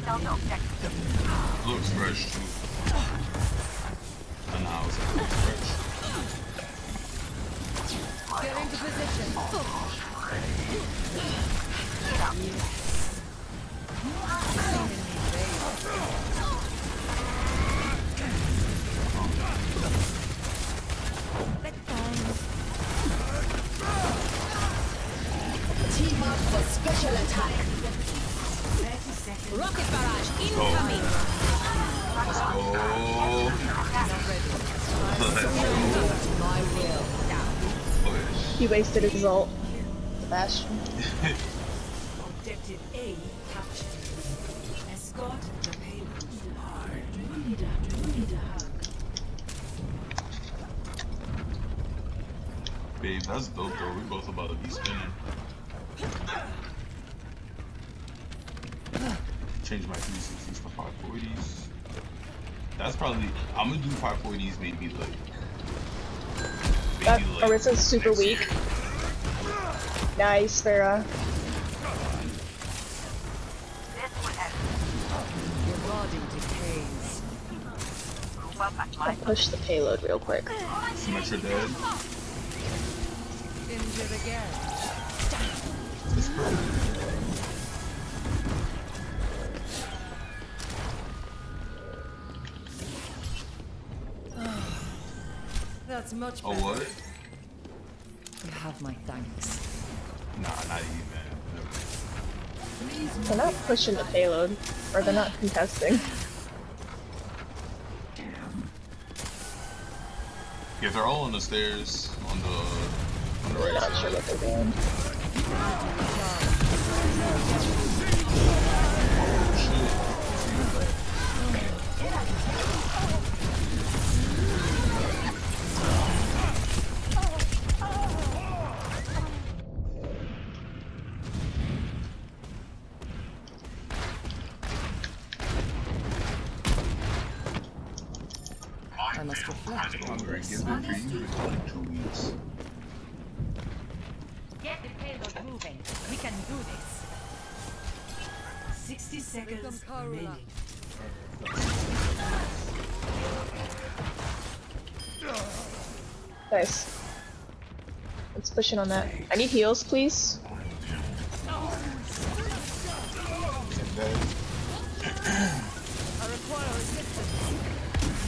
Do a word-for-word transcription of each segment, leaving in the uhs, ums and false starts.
Looks fresh too. And now it's like looks fresh. Get into position. Team up for special attack. Rocket barrage incoming. Let's go. My will. Push. He wasted his ult. Sebastian. Objective A captured. Escort the payload. Do we need a, do we need a hug? Babe, that's dope though. We both about to be spinning. Change my three sixties for five forties. That's probably, I'm gonna do five forties maybe like, maybe That like Orisa's super next weak. year. Nice, Farah. Your body decays. I'll push the payload real quick. Symmetra dead. Injured again. It's perfect. That's much Oh better. what? You have my thanks. Nah, not even. They're not pushing the payload, or they're not contesting. Yeah, they're all on the stairs on the on the I'm right not sure side. what they're doing. Oh shit. I must reflect upon Don't worry, this. get it for you in like two weeks. Get the payload moving. We can do this. sixty seconds Become Karula. remaining. Nice. Let's push in on that. I need heals, please. And then, I require assistance. oh,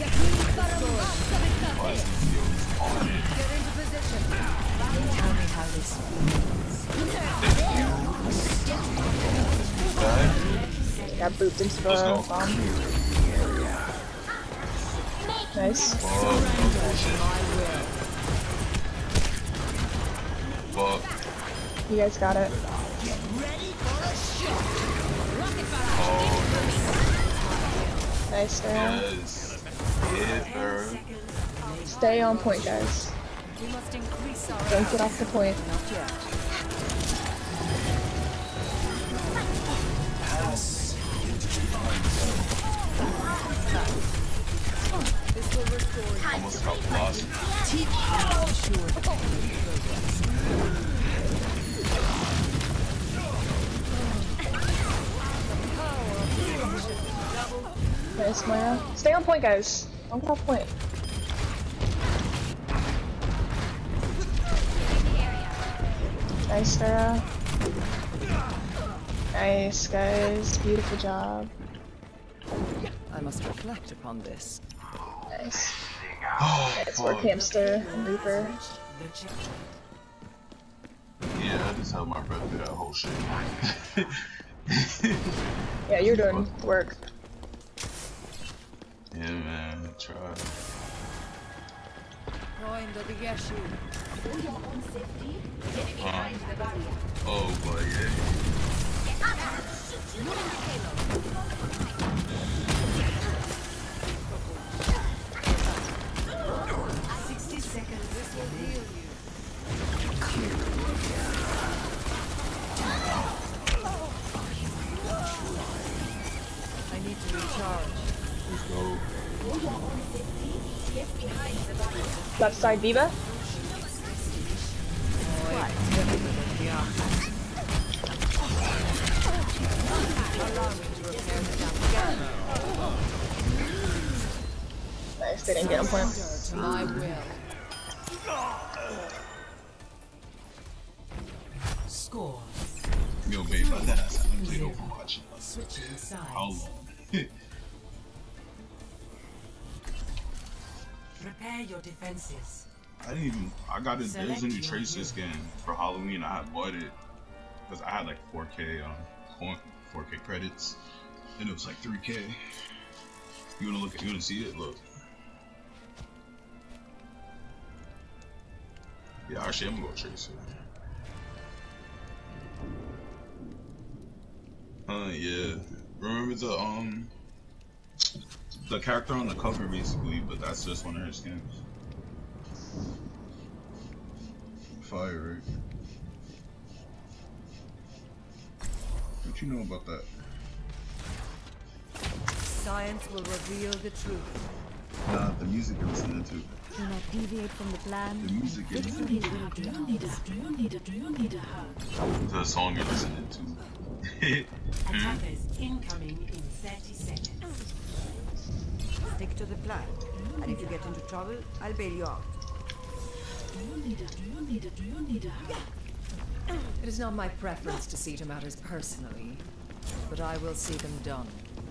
I see heals on it. Get into position. Tell me how this Die. Got booped into the Let's go. bomb. Nice. Fuck, no bullshit. Fuck. You guys got it. Oh, Nice, Farah. yes. Hit her. Stay on point, guys. We must increase our Don't get off the point. Not yet. This will restore you. Almost got lost. Ensure the Nice, Maya. Stay on point, guys. Don't get off point. Nice, Farah. Nice, guys. Beautiful job. I must reflect upon this. Nice. Oh, It's work, fuck. Hamster and Reaper. Yeah, I just held my breath through that whole shit. Yeah, you're doing work. Yeah, man, I tried. Join the Bigeshu. Uh, oh boy, yeah. sixty seconds. This will heal you. I need to recharge. Let's go. Left side, Viva. Allow me to repair the damage. They didn't get him plant. To my will. Score. Yo, babe, I that ass haven't played Overwatch in like Switching how sides. long? Prepare your defenses. I didn't even. I got it. There's a new Select your Tracer hero. skin for Halloween. I had bought it because I had like four K um coin- four K credits, and it was like three K. You wanna look? You wanna see it? Look. Yeah, actually, I'm gonna go Tracer. Uh, yeah. Remember the um the character on the cover basically, but that's just one of her skins. Fire, right? What you know about that? Science will reveal the truth. Nah, the music you're listening to. Do not deviate from the plan. The music you're listening Do you need a do you need a do you need a hug? to. The song you're listening to. Attackers incoming in thirty seconds. Stick to the plan. And if you get into trouble, I'll bail you out. Do you need a do you need a do you need a hug? It is not my preference to see to matters personally, but I will see them done.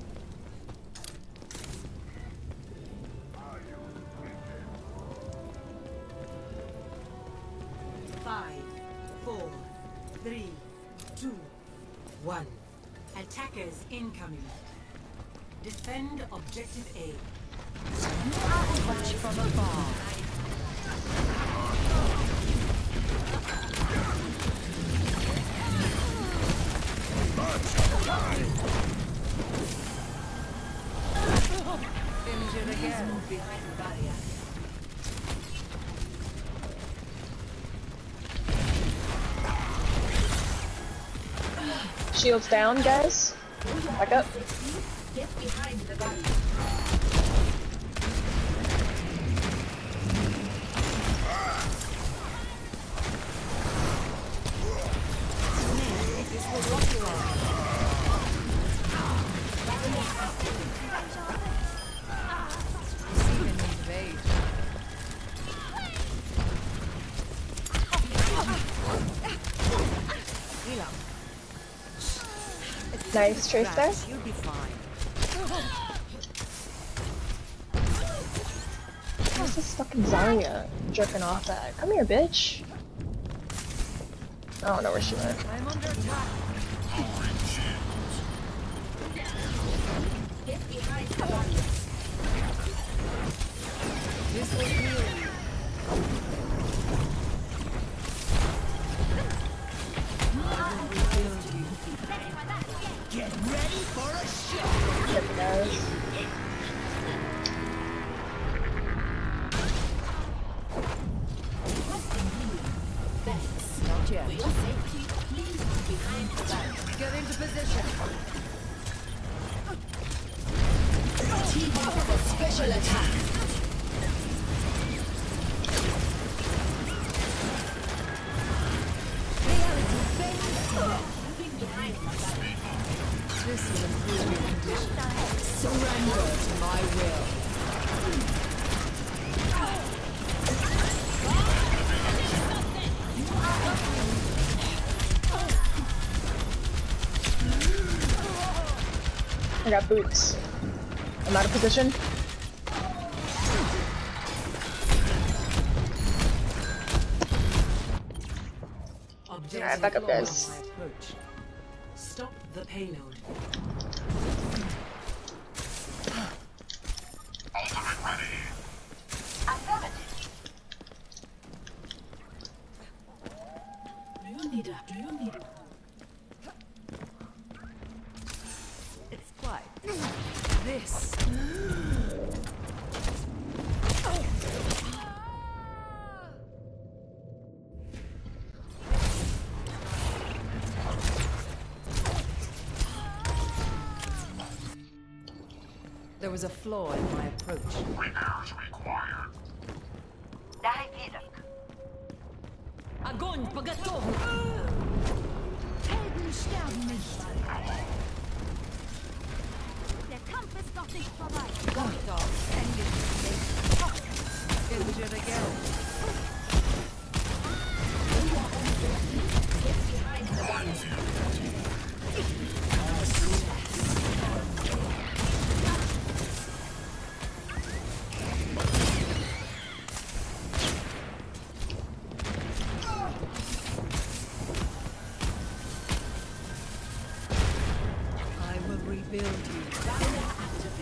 Five, four, three, two, one. Attackers incoming. Defend objective A. Watch from afar. Finish it again. Behind the barrier. Shields down, guys. Back up. Get behind the barrier. This will rock you out. See them invade. Heal up. Nice trace there. You'll be fine. Where's this fucking Zarya jerking off at? Come here, bitch. I don't know where she went. I'm under attack. Get behind the barrier. This will heal you. There he goes. Not yet. Get into position. Special attack. This will improve your condition. Surrender to my will. I got boots. I'm out of position. Objective Alright, back up, guys. My approach. Stop the payload. Do you need a do you need It's quiet. This. There was a flaw in my approach. Огонь по готову. Helden sterben nicht. Der Kampf ist noch nicht vorbei. Walk it off. And you build you.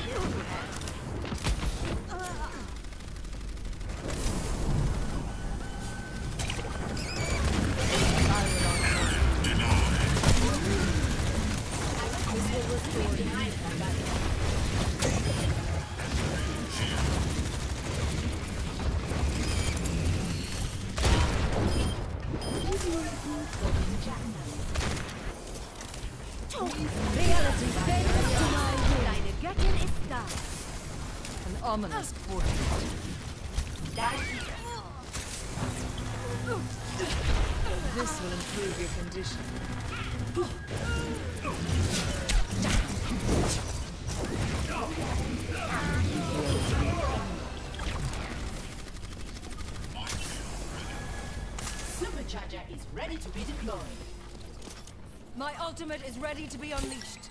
Reality bends to my will. Deine Göttin ist da. An ominous portent. This will improve your condition. Supercharger is ready to be deployed. My ultimate is ready to be unleashed.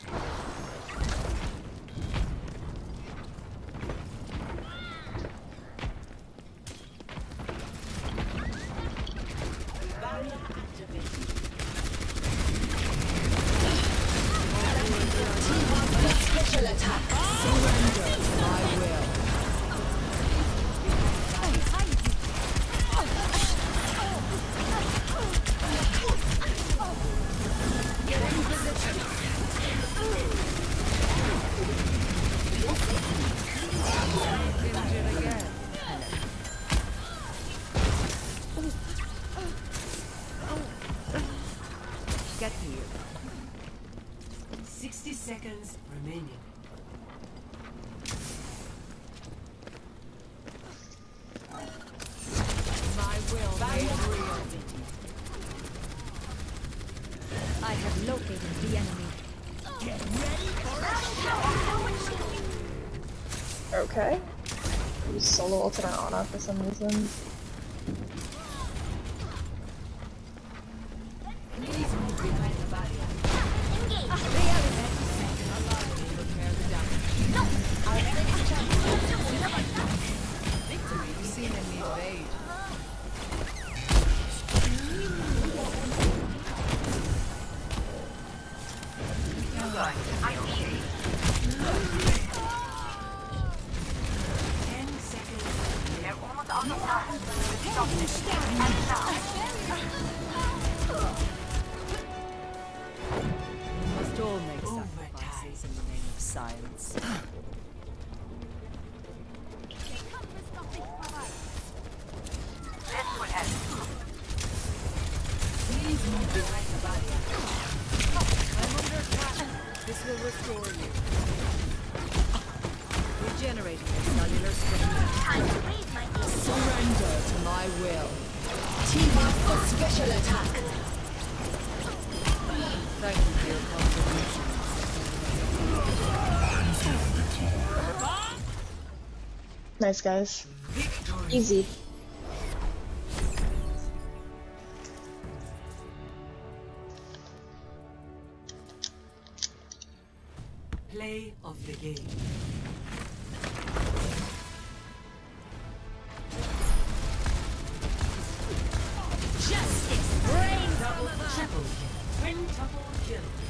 Barrier activated. Special attack. Surrender to my will. Injured again. Get here. Sixty seconds remaining. My will made real. I have located the enemy. Okay. You solo ulted on Ana for some reason. Please move behind the barrier. Repair the damage. Victory. You've seen enemy evade. Ten seconds. Must all make Overtime. sacrifices in the name of science. Please move behind the barrier. I'm under attack. This will restore you. Regenerating your cellular strength. Surrender to my will. Team up for special attack. Thank you for your contribution. Nice guys. Victory. Easy. Play of the game. Justice reigns. Double, triple kill. Quintuple kill.